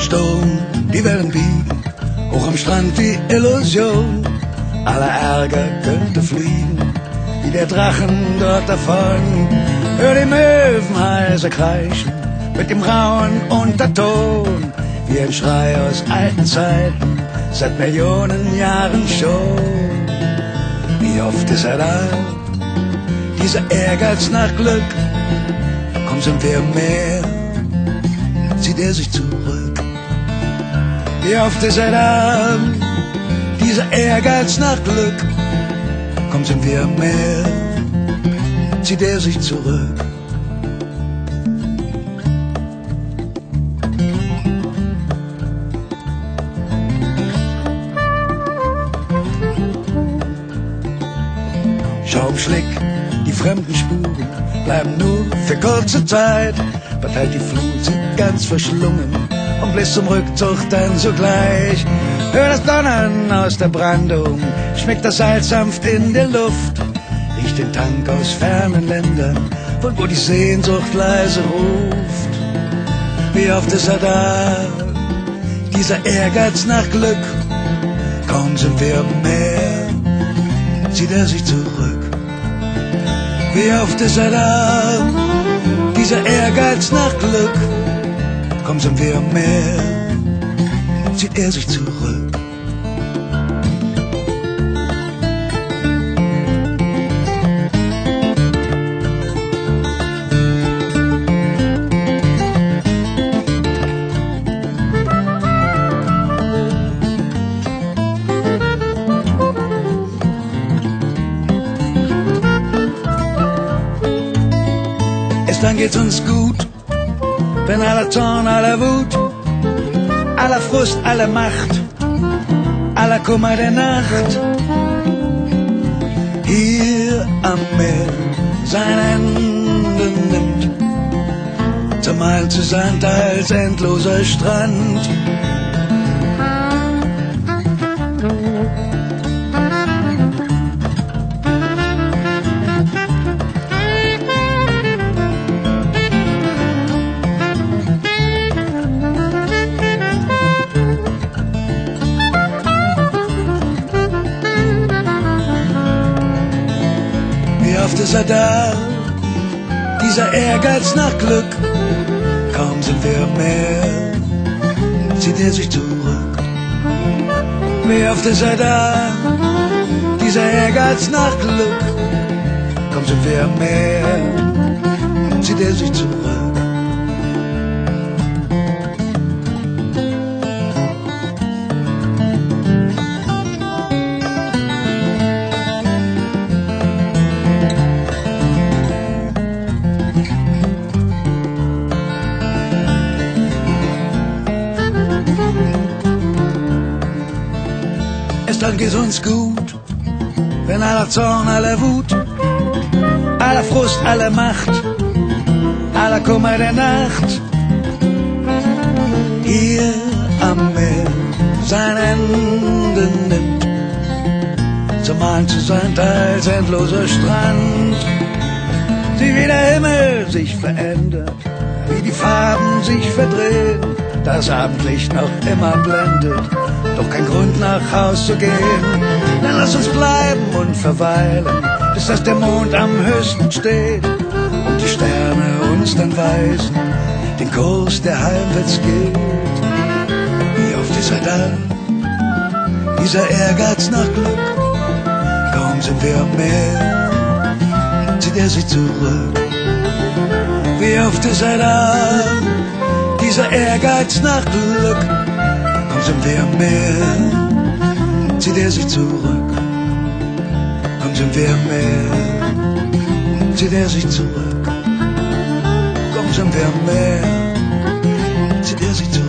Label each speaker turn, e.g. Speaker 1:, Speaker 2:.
Speaker 1: Sturm, die Wellen biegen, hoch am Strand die Illusion. Aller Ärger könnte fliegen, wie der Drachen dort davon. Hör die Möwen heiser kreischen, mit dem rauen Unterton, wie ein Schrei aus alten Zeiten, seit Millionen Jahren schon. Wie oft ist er da, dieser Ehrgeiz nach Glück, komm sind wir im Meer, zieht er sich zurück. Wie oft ist er da, dieser Ehrgeiz nach Glück, komm sind wir im Meer, zieht er sich zurück. Schaumschlick, die fremden Spuren bleiben nur für kurze Zeit. Bald halt die Flut sie ganz verschlungen und bläst zum Rückzug dann sogleich. Hör das Donnern aus der Brandung, schmeckt das Salz sanft in der Luft. Riecht den Tank aus fernen Ländern, von wo die Sehnsucht leise ruft. Wie oft ist er da, dieser Ehrgeiz nach Glück, kaum sind wir im Meer, zieht er sich zurück. Wie oft ist er da, dieser Ehrgeiz nach Glück, kaum sind wir im Meer, zieht er sich zurück. Dann geht's uns gut, wenn aller Zorn, aller Wut, aller Frust, aller Macht, aller Kummer der Nacht hier am Meer sein Ende nimmt, zermalt zu Sand als endloser Strand. Wie oft ist er da, dieser Ehrgeiz nach Glück, kaum sind wir im Meer, zieht er sich zurück. Wie oft ist er da, dieser Ehrgeiz nach Glück, kaum sind wir im Meer, zieht er sich zurück. Dann geht's uns gut, wenn aller Zorn, aller Wut, aller Frust, aller Macht, aller Kummer der Nacht hier am Meer sein Ende nimmt, zermalt zu Sand als endloser Strand. Sieh wie der Himmel sich verändert, wie die Farben sich verdrehen, das Abendlicht noch immer blendet, doch kein Grund nach Haus zu gehen. Dann lass uns bleiben und verweilen, bis dass der Mond am höchsten steht und die Sterne uns dann weisen den Kurs, der heimwärts geht. Wie oft ist er da, dieser Ehrgeiz nach Glück, kaum sind wir am Meer, zieht er sich zurück. Wie oft ist er da, dieser Ehrgeiz nach Glück, kaum sind wir am Meer, zieht er sich zurück. Kaum sind wir am Meer, zieht er sich zurück. Kaum sind wir am Meer, zieht er sich zurück.